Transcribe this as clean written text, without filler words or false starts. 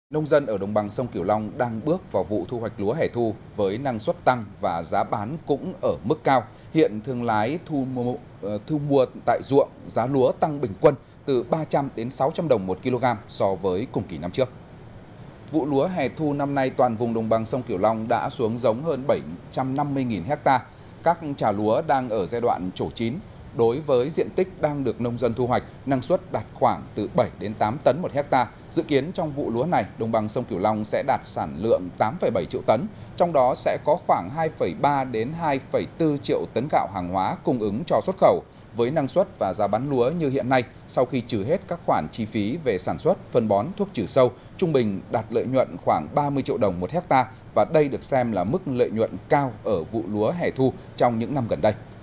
Nông dân ở đồng bằng sông Cửu Long đang bước vào vụ thu hoạch lúa hè thu với năng suất tăng và giá bán cũng ở mức cao. Hiện thương lái thu mua tại ruộng giá lúa tăng bình quân từ 300 đến 600 đồng 1 kg so với cùng kỳ năm trước. Vụ lúa hè thu năm nay toàn vùng đồng bằng sông Cửu Long đã xuống giống hơn 750.000 ha. Các trà lúa đang ở giai đoạn trổ chín. Đối với diện tích đang được nông dân thu hoạch, năng suất đạt khoảng từ 7 đến 8 tấn 1 ha. Dự kiến trong vụ lúa này, đồng bằng sông Cửu Long sẽ đạt sản lượng 8,7 triệu tấn, trong đó sẽ có khoảng 2,3 đến 2,4 triệu tấn gạo hàng hóa cung ứng cho xuất khẩu. Với năng suất và giá bán lúa như hiện nay, sau khi trừ hết các khoản chi phí về sản xuất, phân bón, thuốc trừ sâu, trung bình đạt lợi nhuận khoảng 30 triệu đồng 1 ha, và đây được xem là mức lợi nhuận cao ở vụ lúa hè thu trong những năm gần đây.